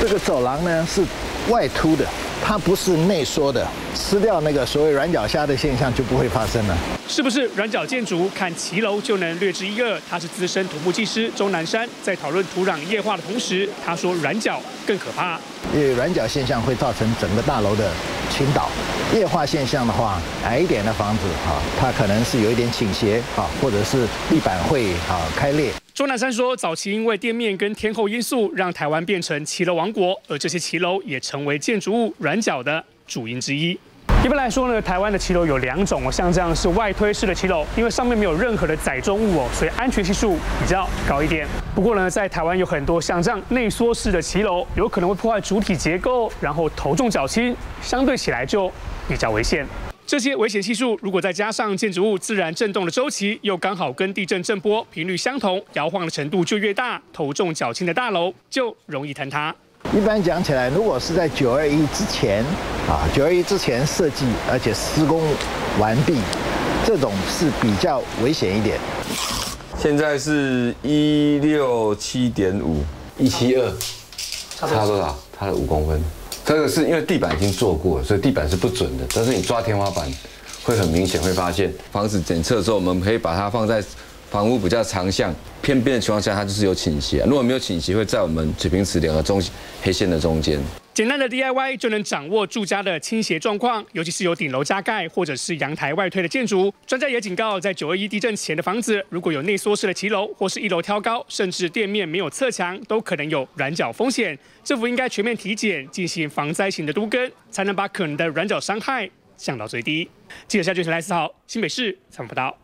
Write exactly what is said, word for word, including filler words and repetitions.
这个走廊呢是外凸的，它不是内缩的，吃掉那个所谓软脚虾的现象就不会发生了。 是不是软脚建筑看骑楼就能略知一二？他是资深土木技师钟南山，在讨论土壤液化的同时，他说软脚更可怕， 因为软脚现象会造成整个大楼的倾倒。液化现象的话，矮一点的房子哈，它可能是有一点倾斜啊，或者是地板会啊开裂。 钟南山说，早期因为店面跟天候因素，让台湾变成骑楼王国，而这些骑楼也成为建筑物软脚的主因之一。一般来说呢，台湾的骑楼有两种哦，像这样是外推式的骑楼，因为上面没有任何的载重物哦，所以安全系数比较高一点。不过呢，在台湾有很多像这样内缩式的骑楼，有可能会破坏主体结构，然后头重脚轻，相对起来就比较危险。这些危险系数，如果再加上建筑物自然震动的周期，又刚好跟地震震波频率相同，摇晃的程度就越大，头重脚轻的大楼就容易坍塌。 一般讲起来，如果是在九二一之前啊，九二一之前设计而且施工完毕，这种是比较危险一点。 现在是一六七点五，一七二，差多少？差了五公分。这个是因为地板已经做过了，所以地板是不准的。但是你抓天花板，会很明显会发现。房子检测之后，我们可以把它放在房屋比较长向偏边的情况下，它就是有倾斜。如果没有倾斜，会在我们水平尺两个中黑线的中间。 简单的 D I Y 就能掌握住家的倾斜状况，尤其是有顶楼加盖或者是阳台外推的建筑。专家也警告，在九二一地震前的房子，如果有内缩式的骑楼或是一楼挑高，甚至店面没有侧墙，都可能有软脚风险。政府应该全面体检，进行防灾型的都更，才能把可能的软脚伤害降到最低。记者夏俊成来思考，新北市采访报道。